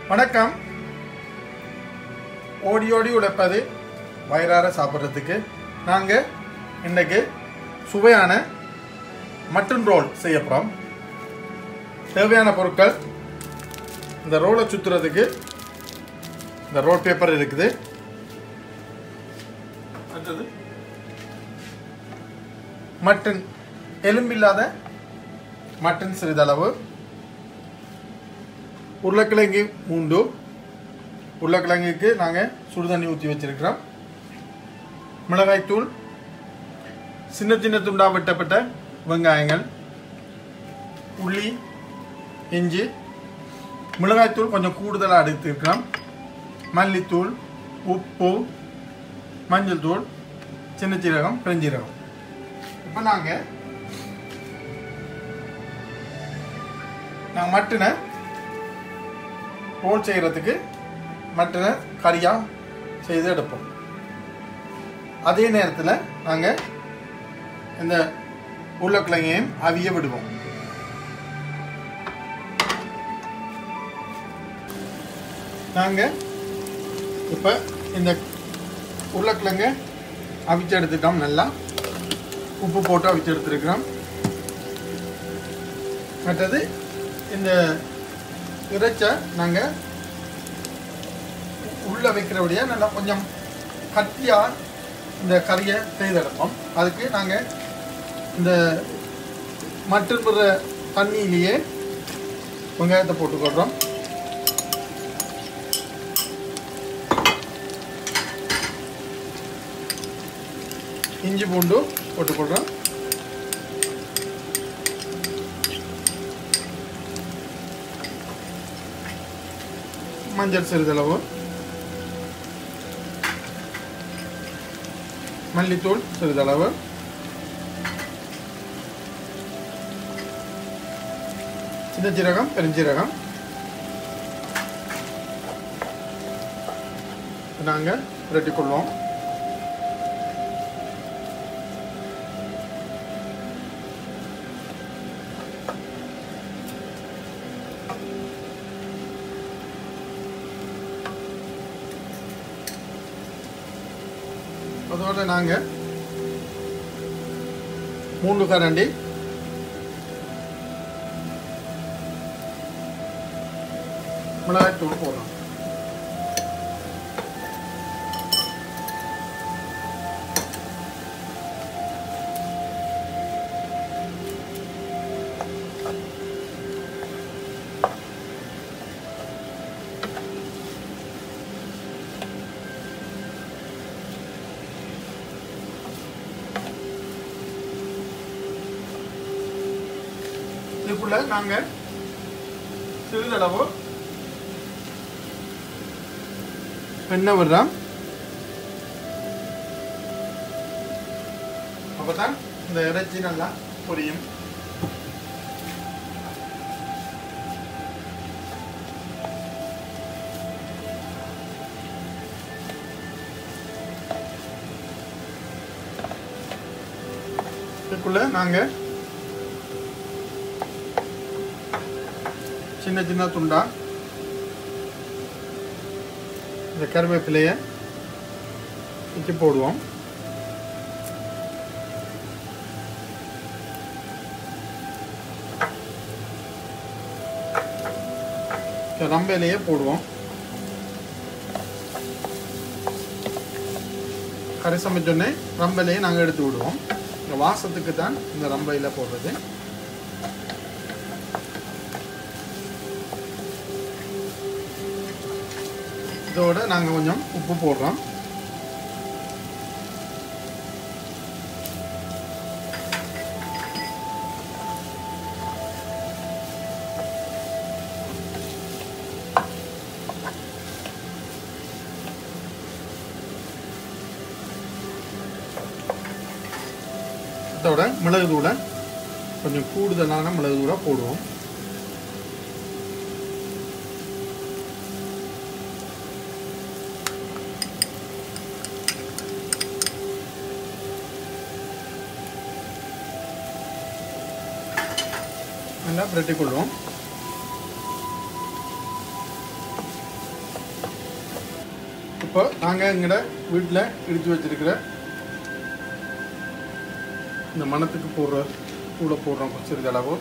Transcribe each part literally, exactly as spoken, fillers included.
வணக்கம். ஓடி ஓடி உழைப்பது வயிறார சாப்பிட்றதுக்கு நாங்கள் இன்றைக்கு சுவையான மட்டன் ரோல் செய்ய போகிறோம். தேவையான பொருட்கள்: இந்த ரோலை சுற்றுறதுக்கு இந்த ரோல் பேப்பர் இருக்குது. அடுத்தது மட்டன், எலும்பில்லாத மட்டன் சிறிதளவு, உருளைக்கிழங்கு மூண்டு, உருளைக்கிழங்குக்கு நாங்கள் சுடுதண்ணி ஊற்றி வச்சிருக்கிறோம், மிளகாய்த்தூள், சின்ன சின்ன துண்டா வெட்டப்பட்ட வெங்காயங்கள், உள்ளி, இஞ்சி, மிளகாய்த்தூள் கொஞ்சம் கூடுதலாக எடுத்துருக்கிறோம், மல்லித்தூள், உப்பு, மஞ்சள் தூள், சின்ன சீரகம், பெருஞ்சீரகம். இப்போ நாங்கள் நாங்கள் மட்டனை ரோல் செய்கிறதுக்கு மட்டனை கறியாக செய்து எடுப்போம். அதே நேரத்தில் நாங்கள் இந்த உருளைக்கிழங்கையும் அவிய விடுவோம். நாங்கள் இப்போ இந்த உருளைக்கிழங்கை அவிச்சு எடுத்துட்டோம். நல்லா உப்பு போட்டு அவிச்சு எடுத்துருக்கிறோம். மற்றது இந்த இறைச்சை நாங்கள் உள்ளே வைக்கிறபடியாக நல்லா கொஞ்சம் கட்டியாக இந்த கறியை செய்தெடுப்போம். அதுக்கு நாங்கள் இந்த மட்டன் போடுற தண்ணியிலேயே வெங்காயத்தை போட்டுக்கொள்கிறோம். இஞ்சி பூண்டு போட்டுக்கொள்கிறோம். மஞ்சள் சிறிதளவு, மல்லித்தூள் சிறிதளவு, சின்ன சீரகம், பெருஞ்சீரகம் நாங்கள் புரட்டிக்கொள்வோம். அதோடு நாங்கள் மூணு கரண்டி மிளகாய்த்தூள் போடுறோம். இதுக்குள்ள நாங்கள் சிறிதளவு எண்ணெய் விடுறோம். அப்பதான் இந்த இறைச்சி நல்லா பொரியும். இதுக்குள்ள நாங்கள் சின்ன சின்ன துண்டா இந்த கருவேப்பிலையை வச்சு போடுவோம். ரம்பையிலையே போடுவோம். கறி சமைச்சோடனே ரம்பையிலையே நாங்கள் எடுத்து விடுவோம். இந்த வாசத்துக்கு தான் இந்த ரம்பையில் போடுறது. இதோட நாங்கள் கொஞ்சம் உப்பு போடுறோம். இதோட மிளகு தூளை கொஞ்சம் கூடுதலான மிளகு தூளை போடுவோம். நல்லா பிரட்டி கொள்வோம். இப்போ நாங்கள் எங்கட வீட்டில் இடித்து வச்சிருக்கிற இந்த மணத்துக்கு போடுற தூளை போடுறோம் சிறிதளவு.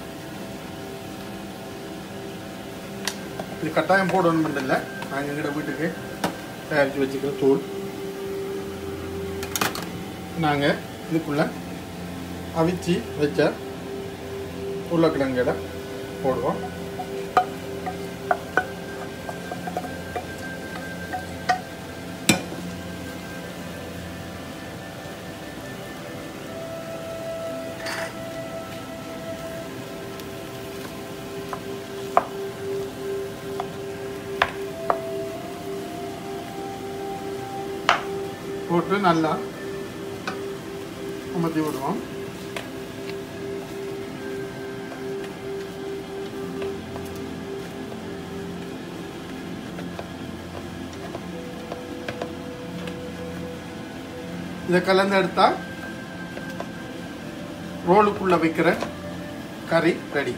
இது கட்டாயம் போடணும் இல்லை, நாங்கள் எங்கட வீட்டுக்கு தயாரித்து வச்சுக்கிற தூள். நாங்கள் இதுக்குள்ளே அவிச்சு வச்ச உருளைக்கிழங்குகளை போடுவோம். போட்டு நல்லா அமர்த்தி விடுவோம். இதை கலந்து எடுத்தா ரோலுக்குள்ள வைக்கிற கறி ரெடி.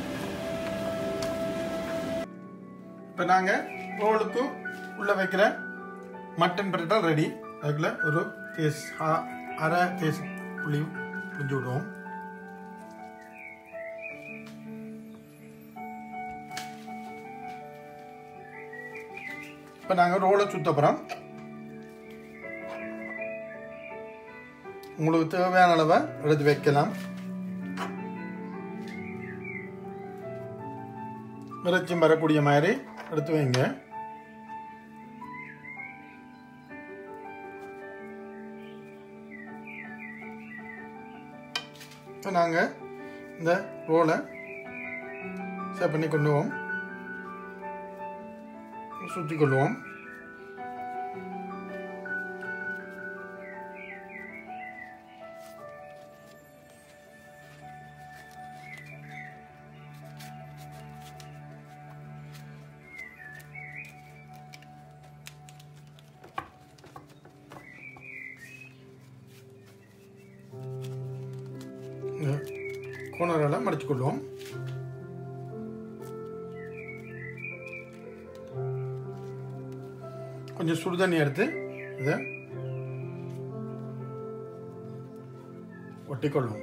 இப்போ நாங்கள் ரோலுக்கு உள்ள வைக்கிற மட்டன் பிரட்டா ரெடி. அதுக்குள்ள ஒரு தேஸ் அரை தேஸ் புளி புளிஞ்சு விடுவோம். இப்போ நாங்கள் ரோலை சுத்த போகிறோம். உங்களுக்கு தேவையான அளவை எடுத்து வைக்கலாம். இறைச்சியும் வரக்கூடிய மாதிரி எடுத்து வைங்க. நாங்கள் இந்த ரோலை சேவ் பண்ணி கொள்ளுவோம், சுற்றி கொள்வோம். கோணரெல்லாம் மடிச்சு கொள்வோம். கொஞ்சம் சுடு தண்ணி எடுத்து இதை ஒட்டிக்கொள்வோம்.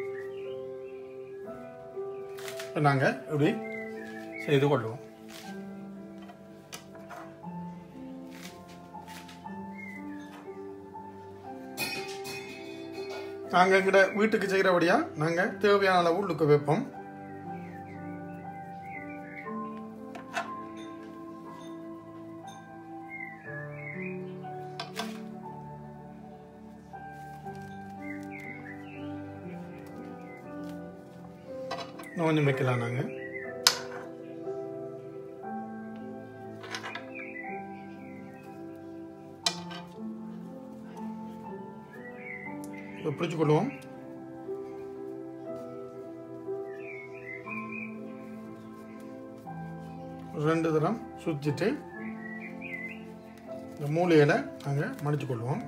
இப்போ நாங்கள் இப்படி செய்து கொள்வோம். நாங்கள் எங்கட வீட்டுக்கு செய்கிறபடியா நாங்கள் தேவையான அளவு உள்ளுக்கு வைப்போம். கொஞ்சம் வைக்கலாம். நாங்கள் பிடிச்சு கொள்வோம். ரெண்டு தரம் சுற்றிட்டு இந்த மூலையில நாங்கள் மடிச்சு கொள்வோம்.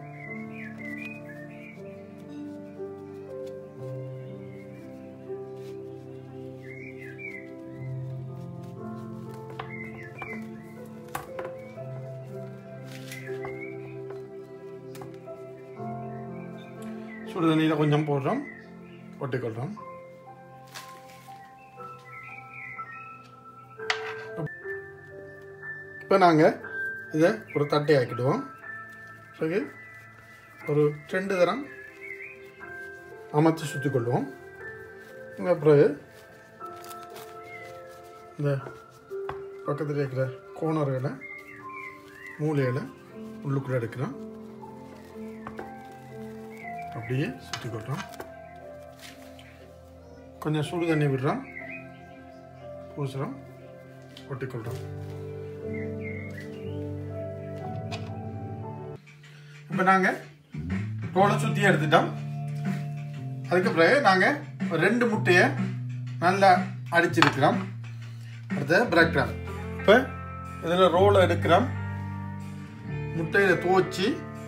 சுடு தண்ணியில் கொஞ்சம் போடுறோம், ஒட்டிக்கொள்கிறோம். இப்போ நாங்கள் இதை ஒரு தட்டை ஆக்கிடுவோம். சரி, ஒரு ரெண்டு தரம் அமர்த்தி சுற்றி கொள்வோம். பிறகு இந்த பக்கத்தில் இருக்கிற கோணர்களை மூலையில் உள்ளுக்குள்ளே எடுக்கிறோம். அப்படியே சுற்றி கொள்கிறோம். கொஞ்சம் சுடு தண்ணி விடுறோம், பூசுகிறோம், ஒட்டிக்கொள்கிறோம். இப்போ நாங்கள் ரோலை சுற்றி எடுத்துட்டோம். அதுக்கு பிறகு நாங்கள் ரெண்டு முட்டையை நல்லா அடிச்சிருக்கிறோம். அடுத்து பிரெட் கிராம். இப்போ இதில் ரோலை எடுக்கிறோம். முட்டையில் துவச்சி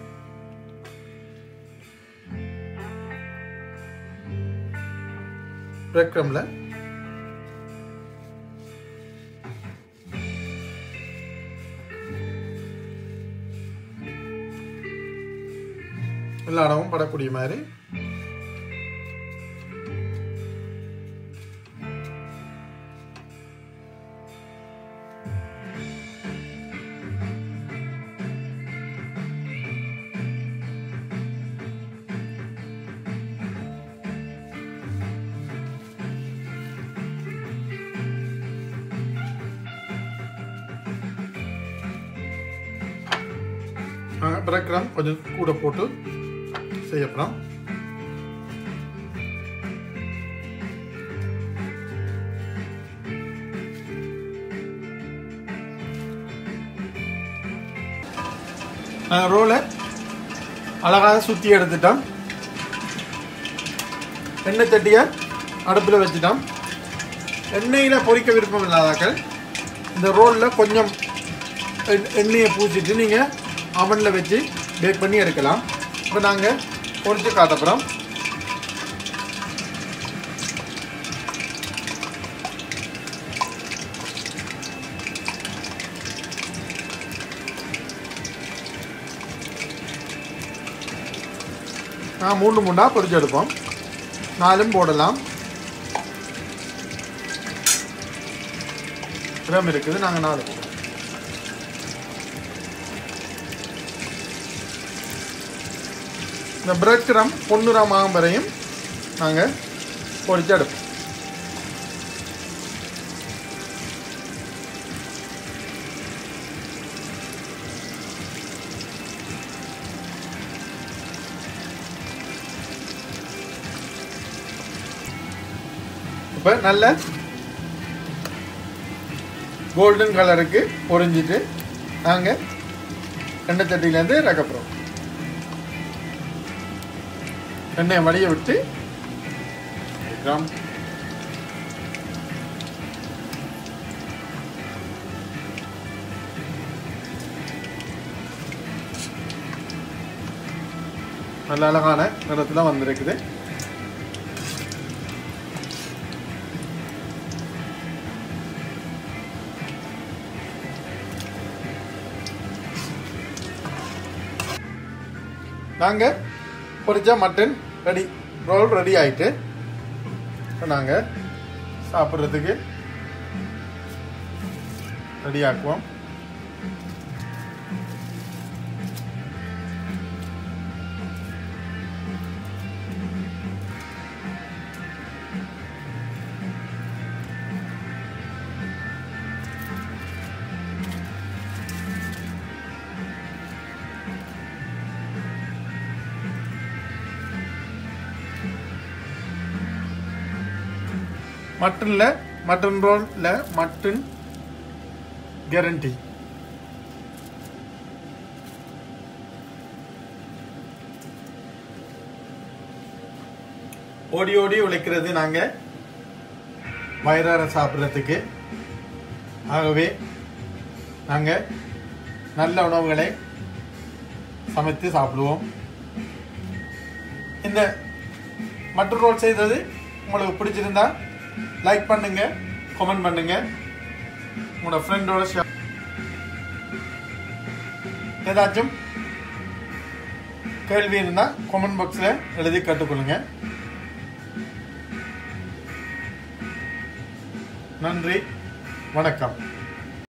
பிரெட் கிராமில் எல்லா இடமும் படக்கூடிய மாதிரி பிரெட் கிரம் கொஞ்சம் கூட போட்டு செய்யப்படும். ரோலை அழகாக சுற்றி எடுத்துட்டோம். எண்ணெய் தட்டியை அடுப்பில் வச்சுட்டோம். எண்ணெயில் பொரிக்க விருப்பம் இல்லாதாக்கள் இந்த ரோலில் கொஞ்சம் எண்ணெயை பூசிட்டு நீங்கள் அவனில் வச்சு பேக் பண்ணி எடுக்கலாம். இப்போ நாங்கள் பொரிச்சு காட்டப்புறோம். நான் மூணு மூணாக பொரிச்சு எடுப்போம். நாலும் போடலாம். கிராம் இருக்குது, நாங்கள் நாலு போடுவோம். இந்த பிரெட் கிரம் பொன்னிறம் ஆகும் வரையும் நாங்கள் பொரிச்சு எடுப்போம். இப்போ நல்ல கோல்டன் கலருக்கு பொரிஞ்சிட்டு நாங்கள் எண்ணெய் சட்டியிலேருந்து இறக்கப்புறோம். எண்ணெயை வடிய விட்டு கிராம் நல்ல அழகான நிறத்தில் வந்திருக்குது. நாங்கள் பொரிச்ச மட்டன் ரெடி, ரோல் ரெடி ஆகிட்டு நாங்கள் சாப்பிட்றதுக்கு ரெடி ஆக்குவோம். மட்டனில் மட்டன் ரோலில் மட்டன் கேரண்டி. ஓடி ஓடி உழைக்கிறது நாங்கள் வயிறார சாப்பிட்றதுக்கு. ஆகவே நாங்கள் நல்ல உணவுகளை சமைத்து சாப்பிடுவோம். இந்த மட்டன் ரோல் செய்தது உங்களுக்கு பிடிச்சிருந்தா லைக் பண்ணுங்க, கமெண்ட் பண்ணுங்க, உங்களோட ஃப்ரெண்டோட ஷேர். ஏதாச்சும் கேள்வி இருந்தால் கமெண்ட் பாக்ஸில் எழுதி கேட்டுக்கொள்ளுங்க. நன்றி, வணக்கம்.